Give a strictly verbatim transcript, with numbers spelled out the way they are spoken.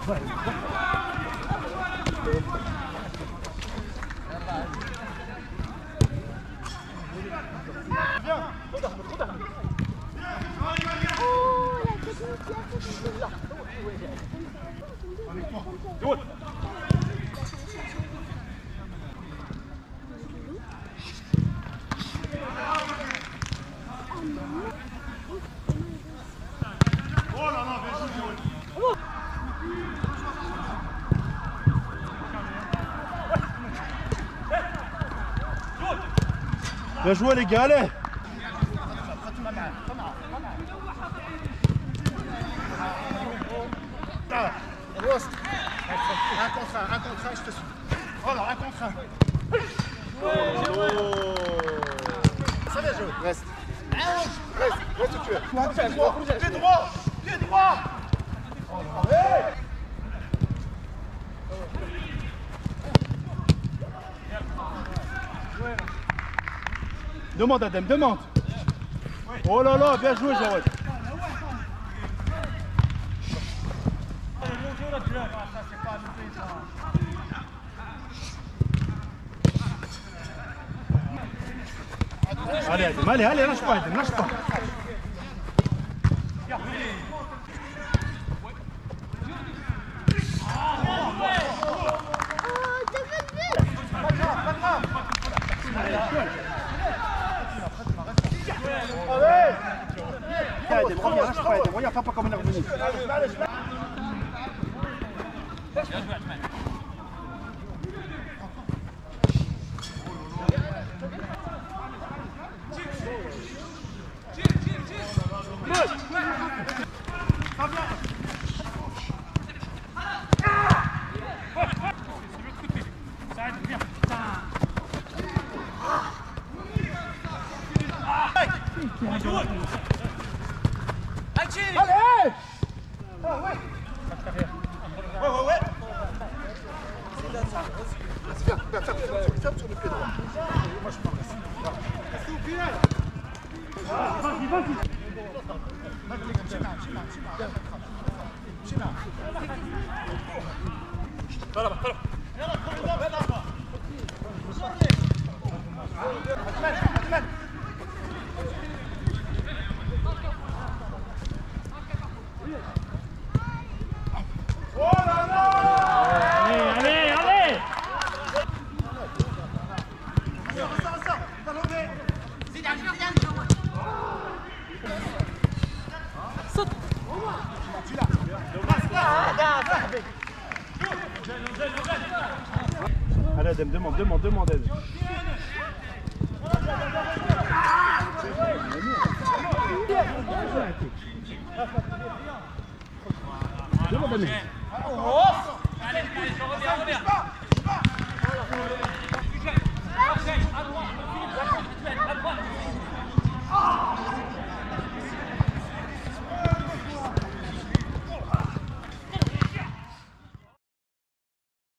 Bien joué les gars, allez! Un contre un, un contre un, je te suis. Voilà, un contre un. Oh. Ça va jouer. Reste. Reste, reste où tu es. Pied droit, pied droit, pied droit. Demande Adem, demande. Oh là là, bien joué Jared. Allez Adem, allez, allez, lâche pas Adem, lâche pas. Adem, reviens, lâche pas Adem, reviens, fais pas comme un revenu. Allez! Ah ouais! Ouais, ouais, ouais! Viens, viens, ferme, ferme sur le pied droit. Moi je prends reste. Restez au pied! Vas-y, vas-y! Va là-bas, va là-bas! Oh là là! Allez, allez, allez! Saute! Allez Adem, demande, demande, demande Adem. Demande Adem. Allez, allez, reviens, reviens.